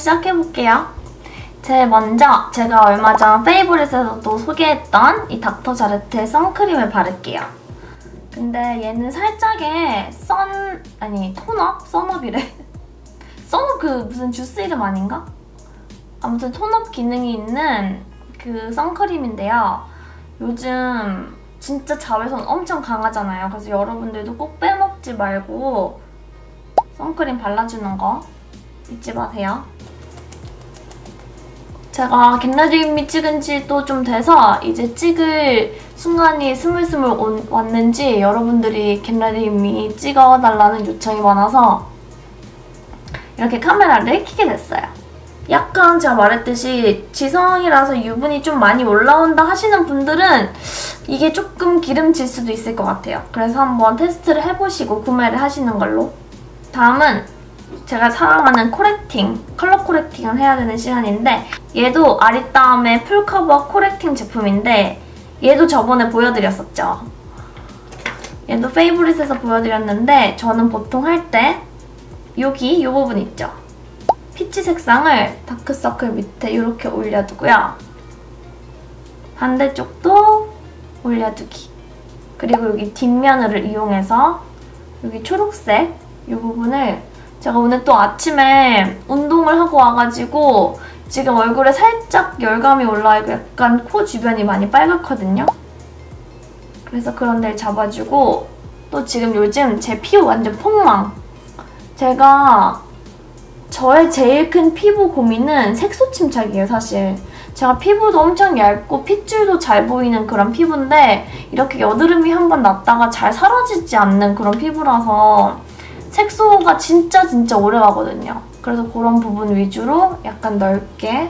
시작해볼게요. 제일 먼저 제가 얼마 전 페이보릿에서도 소개했던 이 닥터 자르트의 선크림을 바를게요. 근데 얘는 살짝의 톤업? 선업이래. 선업 그 무슨 주스 이름 아닌가? 아무튼 톤업 기능이 있는 그 선크림인데요. 요즘 진짜 자외선 엄청 강하잖아요. 그래서 여러분들도 꼭 빼먹지 말고 선크림 발라주는 거 잊지 마세요. 제가 겟레디미 찍은 지도 좀 돼서 이제 찍을 순간이 스물스물 왔는지 여러분들이 겟레디미 찍어달라는 요청이 많아서 이렇게 카메라를 켜게 됐어요. 약간 제가 말했듯이 지성이라서 유분이 좀 많이 올라온다 하시는 분들은 이게 조금 기름질 수도 있을 것 같아요. 그래서 한번 테스트를 해보시고 구매를 하시는 걸로. 다음은 제가 사랑하는 코렉팅, 컬러 코렉팅을 해야 되는 시간인데 얘도 아리따움의 풀커버 코렉팅 제품인데 얘도 저번에 보여드렸었죠. 얘도 페이보릿에서 보여드렸는데 저는 보통 할 때 여기 이 부분 있죠? 피치 색상을 다크서클 밑에 이렇게 올려두고요. 반대쪽도 올려두기. 그리고 여기 뒷면을 이용해서 여기 초록색 이 부분을 제가 오늘 또 아침에 운동을 하고 와가지고 지금 얼굴에 살짝 열감이 올라있고 약간 코 주변이 많이 빨갛거든요. 그래서 그런 데를 잡아주고 또 지금 요즘 제 피부 완전 폭망. 저의 제일 큰 피부 고민은 색소 침착이에요, 사실. 제가 피부도 엄청 얇고 핏줄도 잘 보이는 그런 피부인데 이렇게 여드름이 한번 났다가 잘 사라지지 않는 그런 피부라서 색소가 진짜 오래 가거든요. 그래서 그런 부분 위주로 약간 넓게.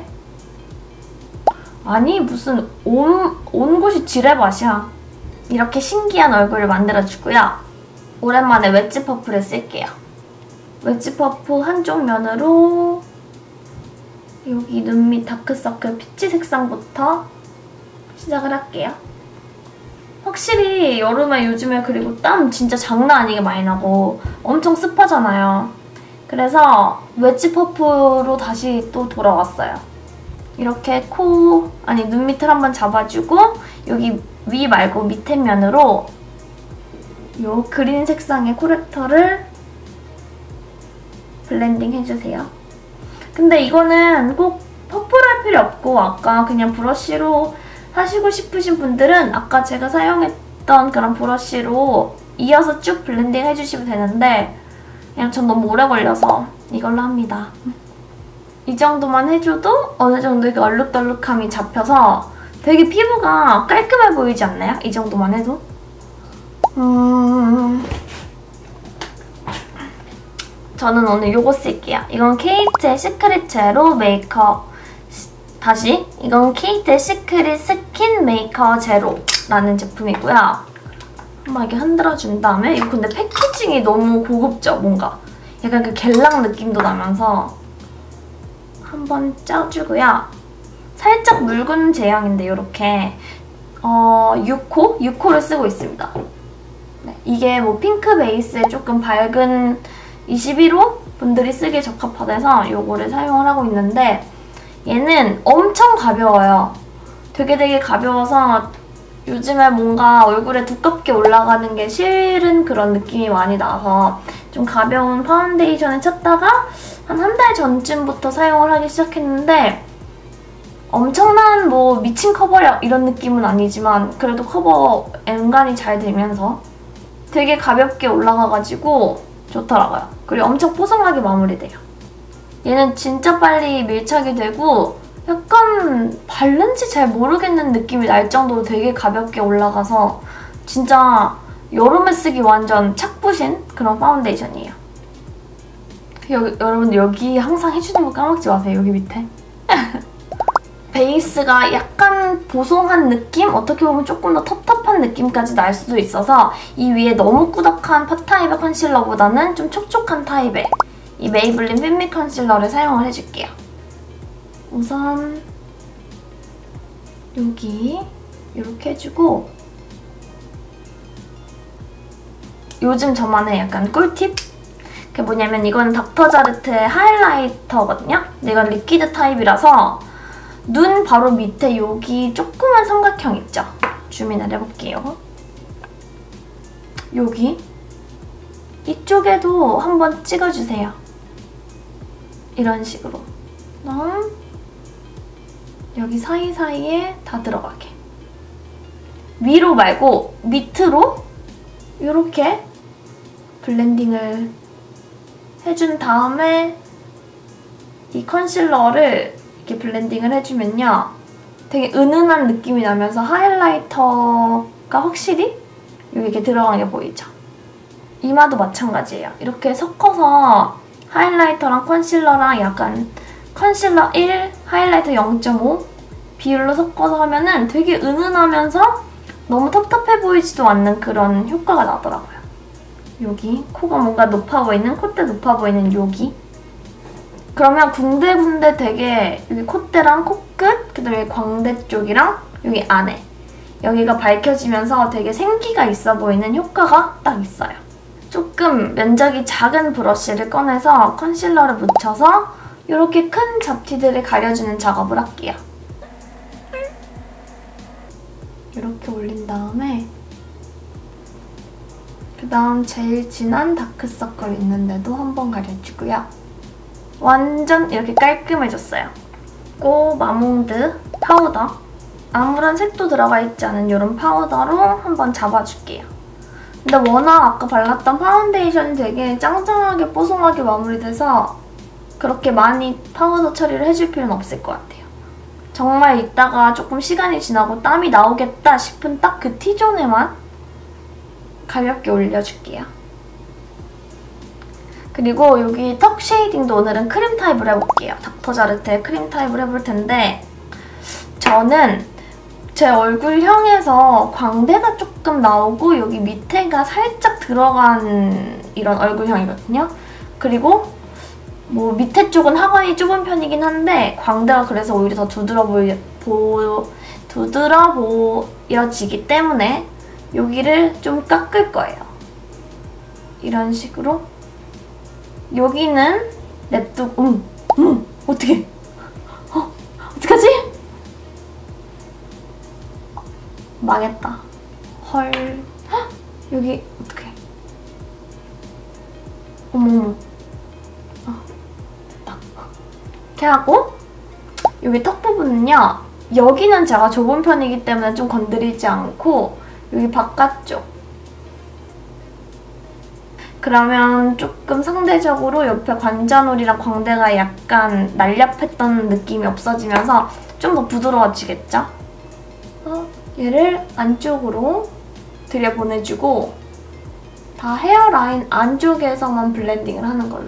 아니 무슨 온 곳이 지뢰밭이야. 이렇게 신기한 얼굴을 만들어주고요. 오랜만에 웨지 퍼프를 쓸게요. 웨지 퍼프 한쪽 면으로 여기 눈 밑 다크서클 피치 색상부터 시작을 할게요. 확실히 여름에 요즘에 그리고 땀 진짜 장난 아니게 많이 나고 엄청 습하잖아요. 그래서 웨지 퍼프로 다시 또 돌아왔어요. 이렇게 눈 밑을 한번 잡아주고 여기 위 말고 밑에 면으로 이 그린 색상의 코렉터를 블렌딩 해주세요. 근데 이거는 꼭 퍼플할 필요 없고 아까 그냥 브러쉬로 하시고 싶으신 분들은 아까 제가 사용했던 그런 브러쉬로 이어서 쭉 블렌딩 해주시면 되는데 그냥 전 너무 오래 걸려서 이걸로 합니다. 이 정도만 해줘도 어느 정도 이렇게 얼룩덜룩함이 잡혀서 되게 피부가 깔끔해 보이지 않나요? 이 정도만 해도? 저는 오늘 이거 쓸게요. 이건 케이트의 시크릿 제로 메이크업. 이건 케이트의 시크릿 스킨 메이크업 제로라는 제품이고요. 한번 이렇게 흔들어준 다음에 이거 근데 패키징이 너무 고급져, 뭔가. 약간 그 겔랑 느낌도 나면서 한번 짜주고요. 살짝 묽은 제형인데 이렇게 6호를 쓰고 있습니다. 네, 이게 뭐 핑크 베이스에 조금 밝은 21호 분들이 쓰기에 적합하대서 이거를 사용을 하고 있는데 얘는 엄청 가벼워요. 되게 가벼워서 요즘에 뭔가 얼굴에 두껍게 올라가는 게 싫은 그런 느낌이 많이 나서 좀 가벼운 파운데이션을 찾다가 한 달 전쯤부터 사용을 하기 시작했는데 엄청난 뭐 미친 커버력 이런 느낌은 아니지만 그래도 커버 엔간히 잘 되면서 되게 가볍게 올라가가지고 좋더라고요. 그리고 엄청 뽀송하게 마무리돼요. 얘는 진짜 빨리 밀착이 되고 약간 바른지 잘 모르겠는 느낌이 날 정도로 되게 가볍게 올라가서 진짜 여름에 쓰기 완전 착붙인 그런 파운데이션이에요. 여러분들 여기 항상 해주는 거 까먹지 마세요. 여기 밑에. 베이스가 약간 보송한 느낌? 어떻게 보면 조금 더 텁텁한 느낌까지 날 수도 있어서 이 위에 너무 꾸덕한 팟 타입의 컨실러보다는 좀 촉촉한 타입의 이 메이블린 핀미 컨실러를 사용을 해줄게요. 우선 여기 이렇게 해주고 요즘 저만의 약간 꿀팁? 그게 뭐냐면 이건 닥터자르트의 하이라이터거든요. 근데 이건 리퀴드 타입이라서 눈 바로 밑에 여기 조그만 삼각형 있죠? 줌인을 해볼게요. 여기 이쪽에도 한번 찍어주세요. 이런 식으로. 그다음 여기 사이사이에 다 들어가게. 위로 말고 밑으로 이렇게 블렌딩을 해준 다음에 이 컨실러를 이렇게 블렌딩을 해주면요. 되게 은은한 느낌이 나면서 하이라이터가 확실히 여기 이렇게 들어간 게 보이죠? 이마도 마찬가지예요. 이렇게 섞어서 하이라이터랑 컨실러랑 약간 컨실러 1, 하이라이터 0.5 비율로 섞어서 하면은 되게 은은하면서 너무 텁텁해 보이지도 않는 그런 효과가 나더라고요. 여기 코가 뭔가 높아 보이는, 콧대 높아 보이는 여기. 그러면 군데군데 되게 여기 콧대랑 코끝, 그다음에 광대 쪽이랑 여기 안에 여기가 밝혀지면서 되게 생기가 있어 보이는 효과가 딱 있어요. 조금 면적이 작은 브러쉬를 꺼내서 컨실러를 묻혀서 이렇게 큰 잡티들을 가려주는 작업을 할게요. 이렇게 올린 다음에 그 다음 제일 진한 다크서클 있는데도 한번 가려주고요. 완전 이렇게 깔끔해졌어요. 고 마몽드 파우더, 아무런 색도 들어가 있지 않은 이런 파우더로 한번 잡아줄게요. 근데 워낙 아까 발랐던 파운데이션이 되게 짱짱하게 뽀송하게 마무리돼서 그렇게 많이 파우더 처리를 해줄 필요는 없을 것 같아요. 정말 이따가 조금 시간이 지나고 땀이 나오겠다 싶은 딱 그 T존에만 가볍게 올려줄게요. 그리고 여기 턱 쉐이딩도 오늘은 크림 타입을 해볼게요. 닥터자르트의 크림 타입을 해볼 텐데 저는 제 얼굴형에서 광대가 조금 나오고 여기 밑에가 살짝 들어간 이런 얼굴형이거든요. 그리고 뭐 밑에 쪽은 하관이 좁은 편이긴 한데 광대가 그래서 오히려 더 두드러 보여지기 때문에 여기를 좀 깎을 거예요. 이런 식으로. 여기는 냅두고 어떡해. 어떡하지? 망했다. 헐. 헉, 여기 어떡해. 어머머. 됐다. 이렇게 하고 여기 턱 부분은요. 여기는 제가 좁은 편이기 때문에 좀 건드리지 않고 여기 바깥쪽. 그러면 조금 상대적으로 옆에 관자놀이랑 광대가 약간 날렵했던 느낌이 없어지면서 좀 더 부드러워지겠죠? 얘를 안쪽으로 들여보내주고 다 헤어라인 안쪽에서만 블렌딩을 하는 걸로.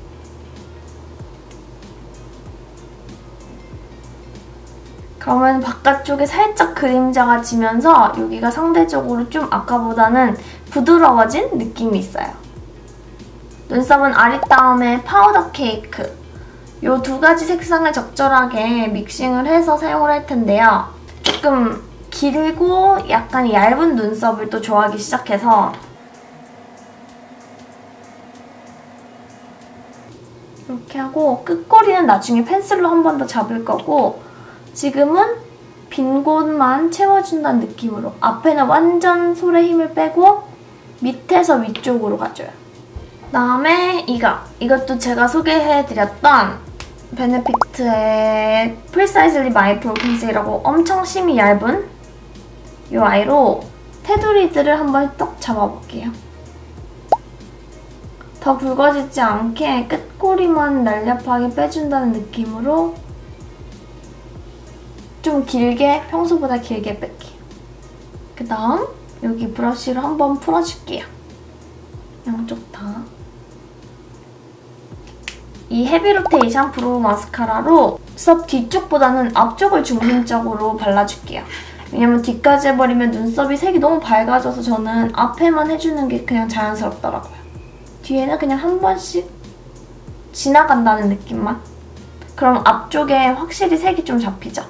그러면 바깥쪽에 살짝 그림자가 지면서 여기가 상대적으로 좀 아까보다는 부드러워진 느낌이 있어요. 눈썹은 아리따움의 파우더 케이크. 이 두 가지 색상을 적절하게 믹싱을 해서 사용을 할 텐데요. 조금 길고 약간 얇은 눈썹을 또 좋아하기 시작해서 이렇게 하고 끝꼬리는 나중에 펜슬로 한 번 더 잡을 거고 지금은 빈 곳만 채워준다는 느낌으로 앞에는 완전 솔에 힘을 빼고 밑에서 위쪽으로 가줘요. 그다음에 이것도 제가 소개해드렸던 베네피트의 프리사이즐리 마이프로 컨실러라고 엄청 심이 얇은 이 아이로 테두리들을 한번 똑 잡아볼게요. 더 굵어지지 않게 끝꼬리만 날렵하게 빼준다는 느낌으로 좀 길게, 평소보다 길게 뺄게요. 그 다음 여기 브러쉬로 한번 풀어줄게요. 양쪽 다. 이 헤비 로테이션 브로우 마스카라로 눈썹 뒤쪽보다는 앞쪽을 중심적으로 발라줄게요. 왜냐면 뒤까지 해버리면 눈썹이 색이 너무 밝아져서 저는 앞에만 해주는 게 그냥 자연스럽더라고요. 뒤에는 그냥 한 번씩 지나간다는 느낌만. 그럼 앞쪽에 확실히 색이 좀 잡히죠?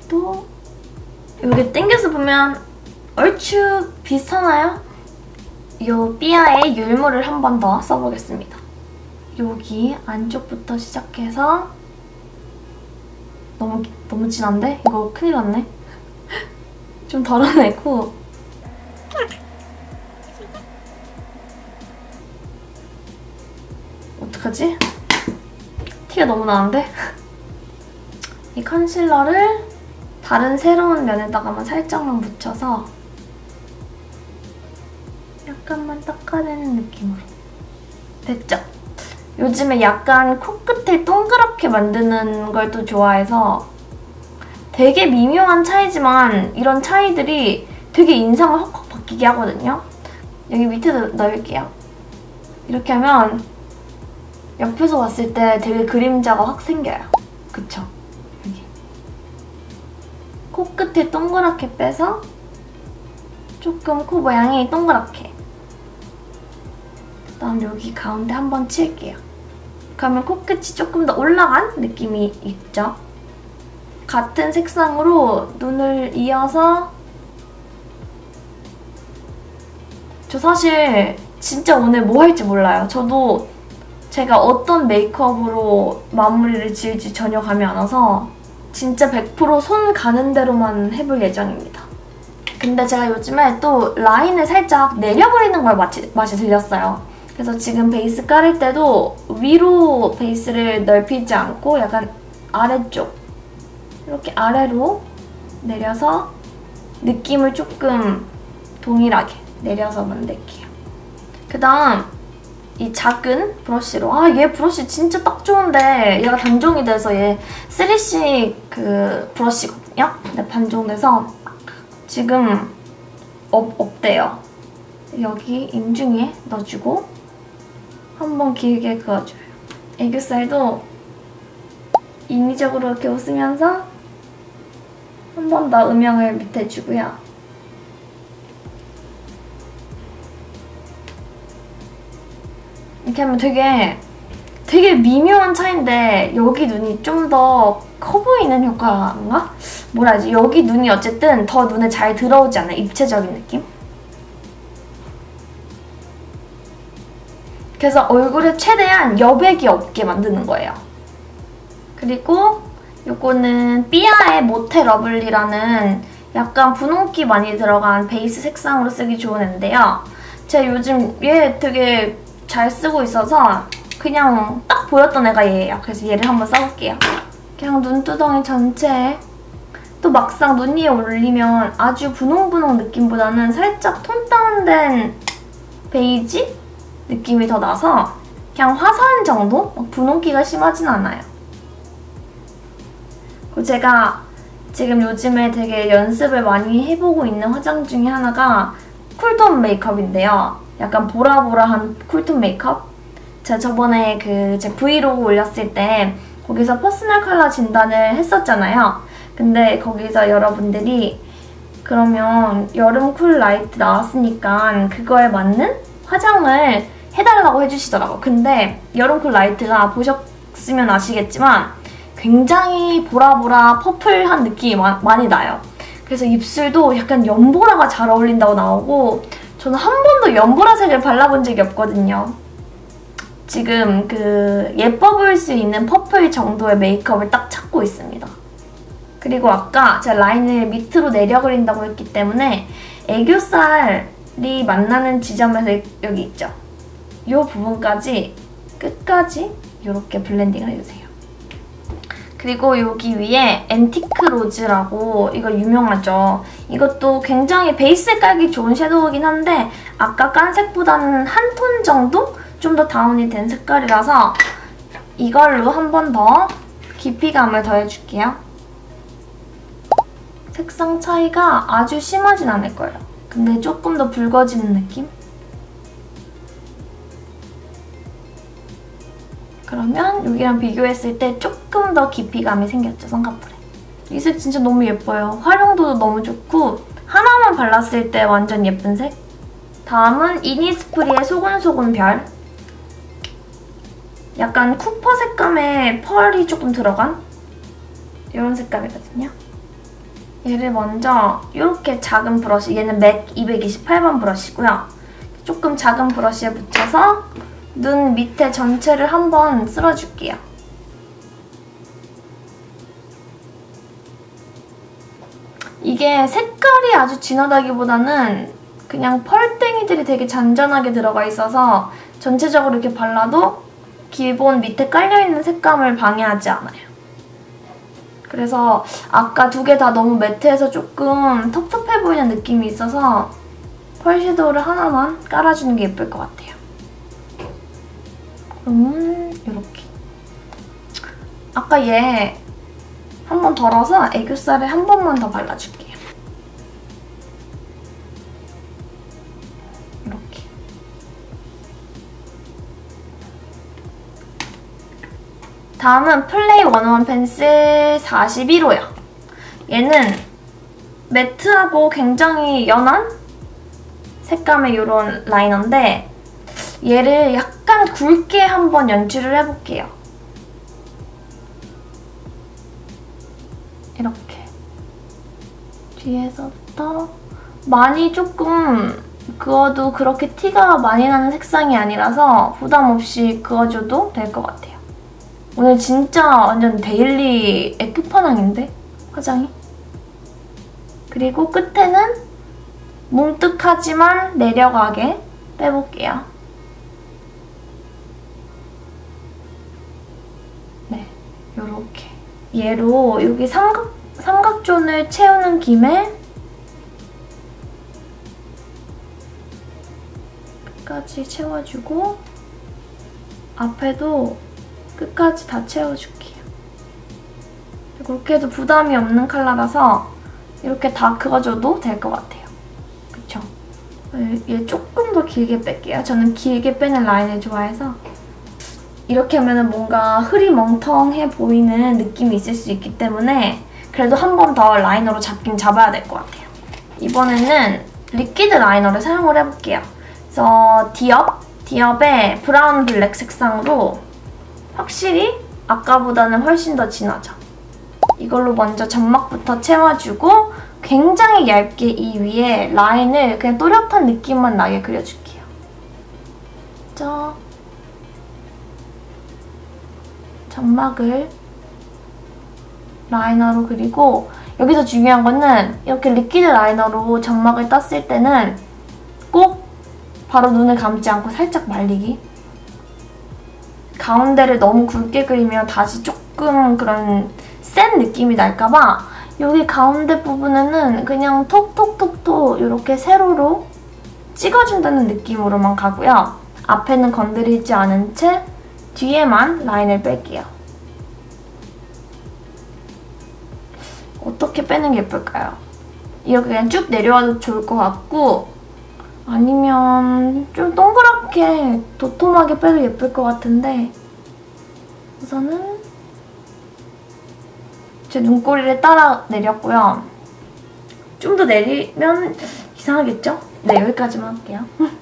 또 여기 당겨서 보면 얼추 비슷하나요? 이 삐아의 율무를 한 번 더 써보겠습니다. 여기 안쪽부터 시작해서 너무 진한데? 이거 큰일 났네. 좀 덜어내고 어떡하지? 티가 너무 나는데? 이 컨실러를 다른 새로운 면에다가만 살짝만 묻혀서 약간만 닦아내는 느낌으로. 됐죠? 요즘에 약간 코끝을 동그랗게 만드는 걸 또 좋아해서 되게 미묘한 차이지만 이런 차이들이 되게 인상을 확확 바뀌게 하거든요. 여기 밑에도 넣을게요. 이렇게 하면 옆에서 봤을 때 되게 그림자가 확 생겨요. 그쵸? 여기. 코끝을 동그랗게 빼서 조금 코 모양이 동그랗게. 그다음 여기 가운데 한번 칠게요. 그러면 코끝이 조금 더 올라간 느낌이 있죠? 같은 색상으로 눈을 이어서 저 사실 진짜 오늘 뭐 할지 몰라요. 저도 제가 어떤 메이크업으로 마무리를 지을지 전혀 감이 안 와서 진짜 100% 손 가는 대로만 해볼 예정입니다. 근데 제가 요즘에 또 라인을 살짝 내려버리는 걸 맛이 들렸어요. 그래서 지금 베이스 깔을 때도 위로 베이스를 넓히지 않고 약간 아래쪽 이렇게 아래로 내려서 느낌을 조금 동일하게 내려서 만들게요. 그 다음 이 작은 브러쉬로 얘 브러쉬 진짜 딱 좋은데 얘가 단종이 돼서 얘 3C 그 브러쉬거든요? 근데 단종돼서 지금 없대요. 여기 인중에 넣어주고 한번 길게 그어줘요. 애교살도 인위적으로 이렇게 웃으면서 한 번 더 음영을 밑에 주고요. 이렇게 하면 되게 미묘한 차이인데 여기 눈이 좀 더 커 보이는 효과인가? 뭐라 하지? 여기 눈이 어쨌든 더 눈에 잘 들어오지 않아요? 입체적인 느낌? 그래서 얼굴에 최대한 여백이 없게 만드는 거예요. 그리고 요거는 삐아의 모테 러블리라는 약간 분홍기 많이 들어간 베이스 색상으로 쓰기 좋은 앤데요. 제가 요즘 얘 되게 잘 쓰고 있어서 그냥 딱 보였던 애가 얘예요. 그래서 얘를 한번 써볼게요. 그냥 눈두덩이 전체에 또 막상 눈 위에 올리면 아주 분홍분홍 느낌보다는 살짝 톤 다운된 베이지 느낌이 더 나서 그냥 화사한 정도? 분홍기가 심하진 않아요. 그리고 제가 지금 요즘에 되게 연습을 많이 해보고 있는 화장 중에 하나가 쿨톤 메이크업인데요. 약간 보라보라한 쿨톤 메이크업? 제가 저번에 제 브이로그 올렸을 때 거기서 퍼스널 컬러 진단을 했었잖아요. 근데 거기서 여러분들이 그러면 여름 쿨 라이트 나왔으니까 그거에 맞는 화장을 해달라고 해주시더라고요. 근데 여름 쿨 라이트가 보셨으면 아시겠지만 굉장히 보라보라 퍼플한 느낌이 많이 나요. 그래서 입술도 약간 연보라가 잘 어울린다고 나오고 저는 한 번도 연보라색을 발라본 적이 없거든요. 지금 예뻐 보일 수 있는 퍼플 정도의 메이크업을 딱 찾고 있습니다. 그리고 아까 제가 라인을 밑으로 내려 그린다고 했기 때문에 애교살이 만나는 지점에서 여기 있죠? 이 부분까지 끝까지 이렇게 블렌딩을 해주세요. 그리고 여기 위에 앤티크 로즈라고 이거 유명하죠? 이것도 굉장히 베이스 깔기 좋은 섀도우긴 한데 아까 깐 색보다는 한 톤 정도? 좀 더 다운이 된 색깔이라서 이걸로 한 번 더 깊이감을 더해줄게요. 색상 차이가 아주 심하진 않을 거예요. 근데 조금 더 붉어지는 느낌? 그러면 여기랑 비교했을 때 조금 더 깊이감이 생겼죠, 쌍꺼풀에. 이 색 진짜 너무 예뻐요. 활용도도 너무 좋고 하나만 발랐을 때 완전 예쁜 색. 다음은 이니스프리의 소곤소곤 별. 약간 쿠퍼 색감에 펄이 조금 들어간 이런 색감이거든요. 얘를 먼저 이렇게 작은 브러쉬, 얘는 맥 228번 브러쉬고요. 조금 작은 브러쉬에 묻혀서 눈 밑에 전체를 한번 쓸어줄게요. 이게 색깔이 아주 진하다기보다는 그냥 펄땡이들이 되게 잔잔하게 들어가 있어서 전체적으로 이렇게 발라도 기본 밑에 깔려있는 색감을 방해하지 않아요. 그래서 아까 두 개 다 너무 매트해서 조금 텁텁해 보이는 느낌이 있어서 펄 섀도우를 하나만 깔아주는 게 예쁠 것 같아요. 그러면 이렇게. 아까 얘 한 번 덜어서 애교살에 한 번만 더 발라줄게요. 이렇게. 다음은 플레이 101 펜슬 41호요. 얘는 매트하고 굉장히 연한 색감의 이런 라이너인데 얘를 약간 굵게 한번 연출을 해볼게요. 이렇게 뒤에서부터 많이 조금 그어도 그렇게 티가 많이 나는 색상이 아니라서 부담 없이 그어줘도 될 것 같아요. 오늘 진짜 완전 데일리의 끝판왕인데? 화장이? 그리고 끝에는 뭉툭하지만 내려가게 빼볼게요. 네, 요렇게. 얘로 여기 삼각존을 채우는 김에 끝까지 채워주고 앞에도 끝까지 다 채워줄게요. 그렇게 해도 부담이 없는 컬러라서 이렇게 다 그어줘도 될 것 같아요. 그쵸? 얘 조금 더 길게 뺄게요. 저는 길게 빼는 라인을 좋아해서 이렇게 하면 뭔가 흐리멍텅해 보이는 느낌이 있을 수 있기 때문에 그래도 한 번 더 라이너로 잡긴 잡아야 될 것 같아요. 이번에는 리퀴드 라이너를 사용을 해볼게요. 그래서 디업의 브라운 블랙 색상으로 확실히 아까보다는 훨씬 더 진하죠. 이걸로 먼저 점막부터 채워주고 굉장히 얇게 이 위에 라인을 그냥 또렷한 느낌만 나게 그려줄게요. 점막을 라이너로 그리고 여기서 중요한 거는 이렇게 리퀴드 라이너로 점막을 떴을 때는 꼭 바로 눈을 감지 않고 살짝 말리기. 가운데를 너무 굵게 그리면 다시 조금 그런 센 느낌이 날까봐 여기 가운데 부분에는 그냥 톡톡톡톡 이렇게 세로로 찍어준다는 느낌으로만 가고요. 앞에는 건드리지 않은 채 뒤에만 라인을 뺄게요. 어떻게 빼는 게 예쁠까요? 이렇게 그냥 쭉 내려와도 좋을 것 같고 아니면 좀 동그랗게 도톰하게 빼도 예쁠 것 같은데 우선은 제 눈꼬리를 따라 내렸고요. 좀 더 내리면 이상하겠죠? 네, 여기까지만 할게요.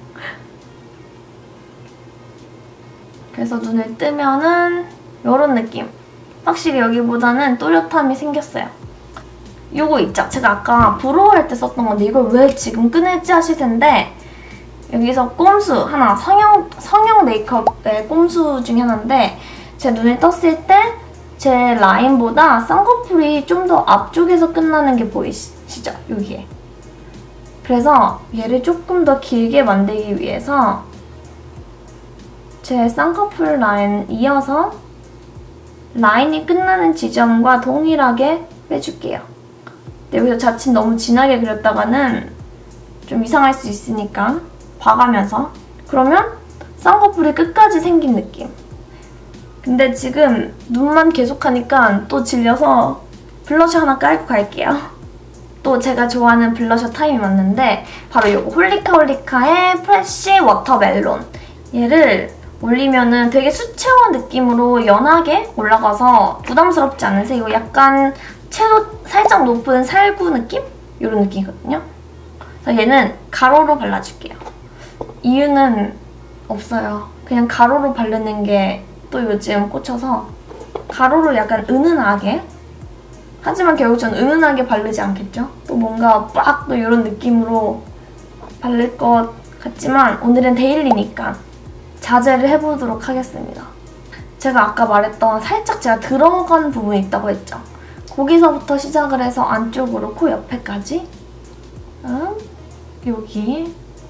그래서 눈을 뜨면은 이런 느낌. 확실히 여기보다는 또렷함이 생겼어요. 요거 있죠? 제가 아까 브로우 할 때 썼던 건데 이걸 왜 지금 꺼냈지 하실 텐데 여기서 꼼수 하나, 성형 메이크업의 꼼수 중에 하나인데 제 눈을 떴을 때 제 라인보다 쌍꺼풀이 좀 더 앞쪽에서 끝나는 게 보이시죠? 여기에. 그래서 얘를 조금 더 길게 만들기 위해서 제 쌍꺼풀 라인 이어서 라인이 끝나는 지점과 동일하게 빼줄게요. 근데 여기서 자칫 너무 진하게 그렸다가는 좀 이상할 수 있으니까 봐가면서 그러면 쌍꺼풀이 끝까지 생긴 느낌. 근데 지금 눈만 계속하니까 또 질려서 블러셔 하나 깔고 갈게요. 또 제가 좋아하는 블러셔 타임이 왔는데 바로 이거 홀리카홀리카의 프레쉬 워터멜론. 얘를 올리면은 되게 수채화 느낌으로 연하게 올라가서 부담스럽지 않으세요? 약간 채도 살짝 높은 살구 느낌? 이런 느낌이거든요. 그래서 얘는 가로로 발라줄게요. 이유는 없어요. 그냥 가로로 바르는 게 또 요즘 꽂혀서 가로로 약간 은은하게 하지만 결국 전 은은하게 바르지 않겠죠? 또 뭔가 빡 또 이런 느낌으로 바를 것 같지만 오늘은 데일리니까 자제를 해보도록 하겠습니다. 제가 아까 말했던 살짝 제가 들어간 부분이 있다고 했죠. 거기서부터 시작을 해서 안쪽으로 코 옆에까지 여기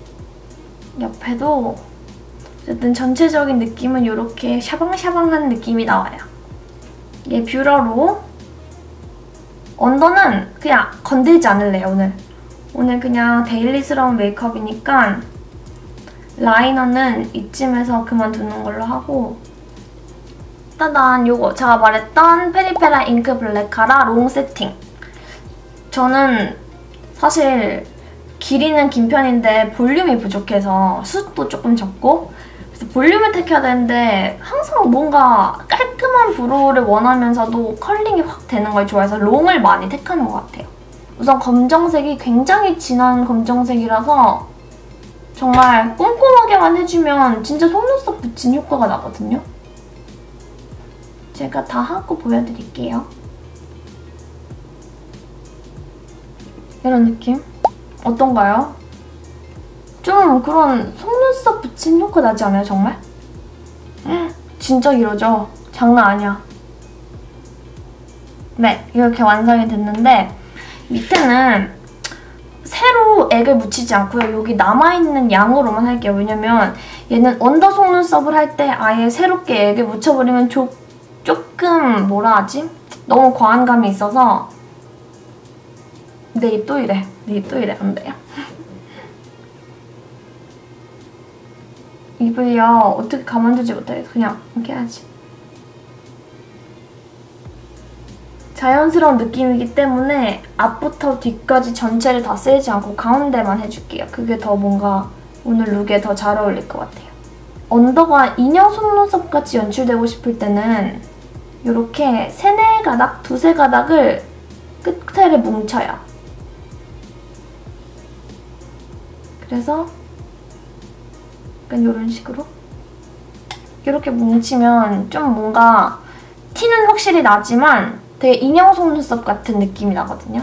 옆에도 어쨌든 전체적인 느낌은 이렇게 샤방샤방한 느낌이 나와요. 이게 뷰러로 언더는 그냥 건들지 않을래요, 오늘. 오늘 그냥 데일리스러운 메이크업이니까 라이너는 이쯤에서 그만두는 걸로 하고 따단 요거 제가 말했던 페리페라 잉크 블랙 카라 롱 세팅. 저는 사실 길이는 긴 편인데 볼륨이 부족해서 숱도 조금 적고 그래서 볼륨을 택해야 되는데 항상 뭔가 깔끔한 브로우를 원하면서도 컬링이 확 되는 걸 좋아해서 롱을 많이 택하는 것 같아요. 우선 검정색이 굉장히 진한 검정색이라서 정말 꼼꼼하게만 해주면 진짜 속눈썹 붙인 효과가 나거든요. 제가 다 하고 보여드릴게요. 이런 느낌? 어떤가요? 좀 그런 속눈썹 붙인 효과 나지 않아요, 정말? 진짜 이러죠? 장난 아니야. 네, 이렇게 완성이 됐는데 밑에는 새로 액을 묻히지 않고요. 여기 남아있는 양으로만 할게요. 왜냐면 얘는 언더 속눈썹을 할 때 아예 새롭게 액을 묻혀버리면 조금 뭐라 하지? 너무 과한 감이 있어서 내 입 또 이래. 내 입 또 이래. 안 돼요. 입을요. 어떻게 가만두지 못해. 그냥 이렇게 해야지. 자연스러운 느낌이기 때문에 앞부터 뒤까지 전체를 다 쓰지 않고 가운데만 해줄게요. 그게 더 뭔가 오늘 룩에 더 잘 어울릴 것 같아요. 언더가 인형 속눈썹 같이 연출되고 싶을 때는 이렇게 세네 가닥, 두세 가닥을 끝에를 뭉쳐요. 그래서 약간 이런 식으로 이렇게 뭉치면 좀 뭔가 티는 확실히 나지만 되게 인형 속눈썹 같은 느낌이 나거든요.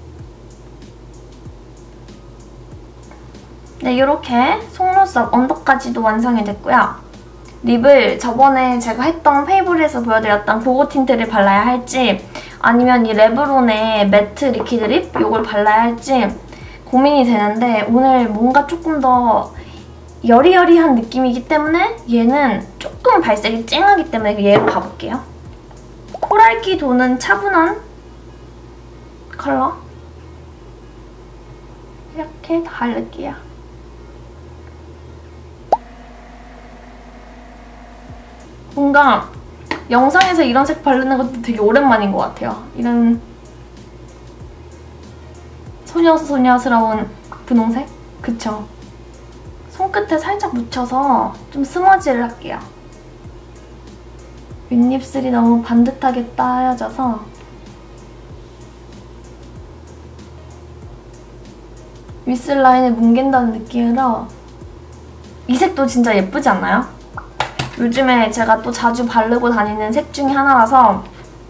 네, 이렇게 속눈썹 언더까지도 완성이 됐고요. 립을 저번에 제가 했던 페이보릿에서 보여드렸던 고고 틴트를 발라야 할지 아니면 이 레브론의 매트 리퀴드 립 이걸 발라야 할지 고민이 되는데 오늘 뭔가 조금 더 여리여리한 느낌이기 때문에 얘는 조금 발색이 쨍하기 때문에 얘로 가볼게요. 코랄기 도는 차분한 컬러 이렇게 바를게요. 뭔가 영상에서 이런 색 바르는 것도 되게 오랜만인 것 같아요. 이런 소녀스러운 분홍색? 그쵸? 손끝에 살짝 묻혀서 좀 스머지를 할게요. 윗입술이 너무 반듯하게 따여져서 윗술 라인을 뭉갠다는 느낌으로 이 색도 진짜 예쁘지 않나요? 요즘에 제가 또 자주 바르고 다니는 색 중에 하나라서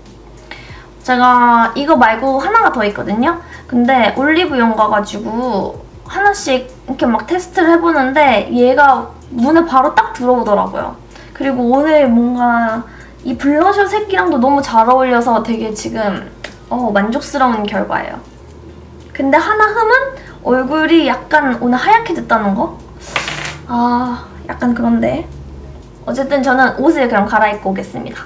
제가 이거 말고 하나가 더 있거든요? 근데 올리브영 가가지고 하나씩 이렇게 막 테스트를 해보는데 얘가 눈에 바로 딱 들어오더라고요. 그리고 오늘 뭔가 이 블러셔 색이랑도 너무 잘 어울려서 되게 지금 만족스러운 결과예요. 근데 하나 흠은 얼굴이 약간 오늘 하얗게 됐다는 거? 아, 약간 그런데. 어쨌든 저는 옷을 그럼 갈아입고 오겠습니다.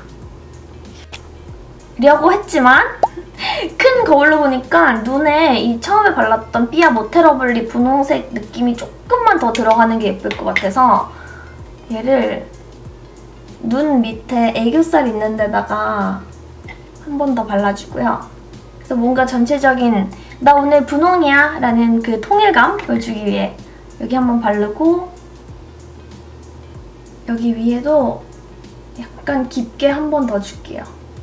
려고 했지만 큰 거울로 보니까 눈에 이 처음에 발랐던 삐아 모테러블리 분홍색 느낌이 조금만 더 들어가는 게 예쁠 것 같아서 얘를 눈 밑에 애교살 있는 데다가 한 번 더 발라주고요. 그래서 뭔가 전체적인 나 오늘 분홍이야 라는 그 통일감을 주기 위해 여기 한 번 바르고 여기 위에도 약간 깊게 한 번 더 줄게요.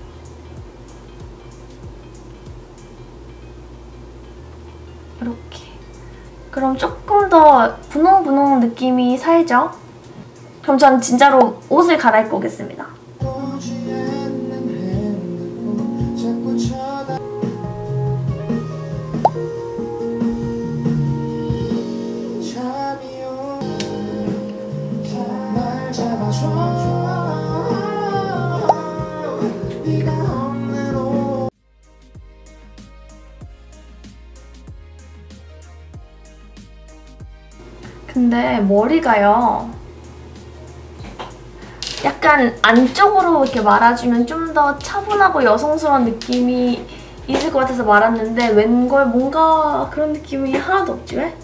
이렇게. 그럼 조금 더 분홍분홍 느낌이 살죠? 그럼 전 진짜로 옷을 갈아입고 오겠습니다. 근데 머리가요, 약간 안쪽으로 이렇게 말아주면 좀 더 차분하고 여성스러운 느낌이 있을 것 같아서 말았는데 웬걸 뭔가 그런 느낌이 하나도 없지 왜?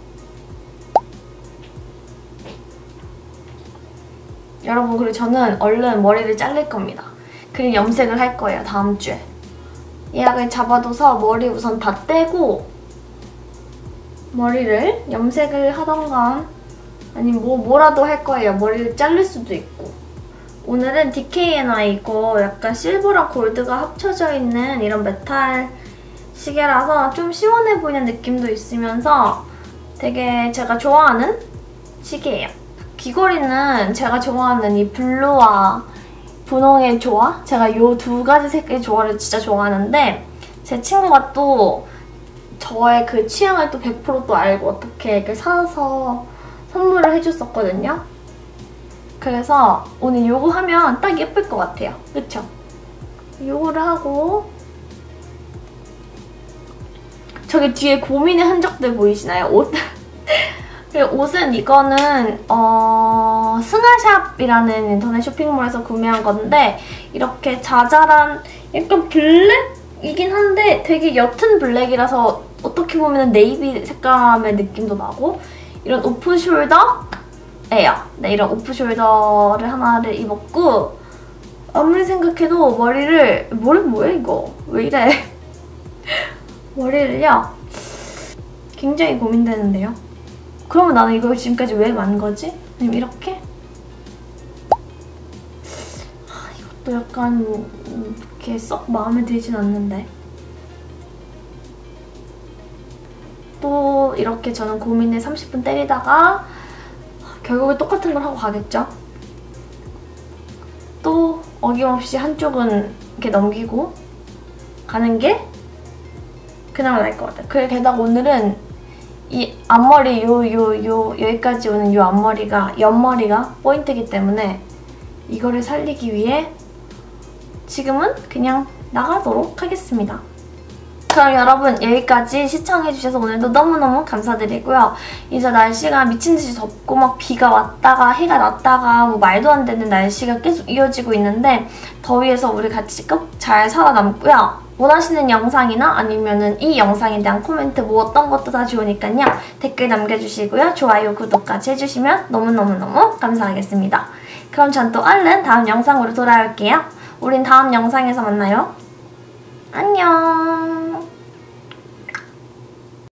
여러분, 그리고 저는 얼른 머리를 자를 겁니다. 그리고 염색을 할 거예요, 다음 주에. 예약을 잡아둬서 머리 우선 다 떼고 머리를 염색을 하던가 아니면 뭐라도 할 거예요. 머리를 자를 수도 있고. 오늘은 DKNY 이거 약간 실버랑 골드가 합쳐져 있는 이런 메탈 시계라서 좀 시원해 보이는 느낌도 있으면서 되게 제가 좋아하는 시계예요. 귀걸이는 제가 좋아하는 이 블루와 분홍의 조화? 제가 이 두 가지 색의 조화를 진짜 좋아하는데 제 친구가 또 저의 그 취향을 또 100% 또 알고 어떻게 이렇게 사서 선물을 해줬었거든요. 그래서 오늘 요거 하면 딱 예쁠 것 같아요. 그쵸? 요거를 하고 저기 뒤에 고민의 흔적들 보이시나요? 옷? 옷은 이거는 승하샵이라는 인터넷 쇼핑몰에서 구매한 건데 이렇게 자잘한 약간 블랙이긴 한데 되게 옅은 블랙이라서 어떻게 보면 네이비 색감의 느낌도 나고 이런 오프 숄더예요. 네, 이런 오프 숄더를 하나를 입었고 아무리 생각해도 머리 뭐야 이거? 왜 이래? 머리를요 굉장히 고민되는데요. 그러면 나는 이걸 지금까지 왜 만 거지? 아니면 이렇게? 이것도 약간 이렇게 썩 마음에 들진 않는데. 또 이렇게 저는 고민을 30분 때리다가 결국에 똑같은 걸 하고 가겠죠? 또 어김없이 한쪽은 이렇게 넘기고 가는 게 그나마 나을 것 같아요. 게다가 오늘은 이 앞머리 여기까지 오는 이 앞머리가 옆머리가 포인트이기 때문에 이거를 살리기 위해 지금은 그냥 나가도록 하겠습니다. 그럼 여러분 여기까지 시청해주셔서 오늘도 너무너무 감사드리고요. 이제 날씨가 미친듯이 덥고 막 비가 왔다가 해가 났다가 뭐 말도 안 되는 날씨가 계속 이어지고 있는데 더위에서 우리 같이 꼭 잘 살아남고요. 원하시는 영상이나 아니면은 이 영상에 대한 코멘트 뭐 어떤 것도 다 좋으니까요. 댓글 남겨주시고요. 좋아요, 구독까지 해주시면 너무너무너무 감사하겠습니다. 그럼 전 또 얼른 다음 영상으로 돌아올게요. 우린 다음 영상에서 만나요. 안녕.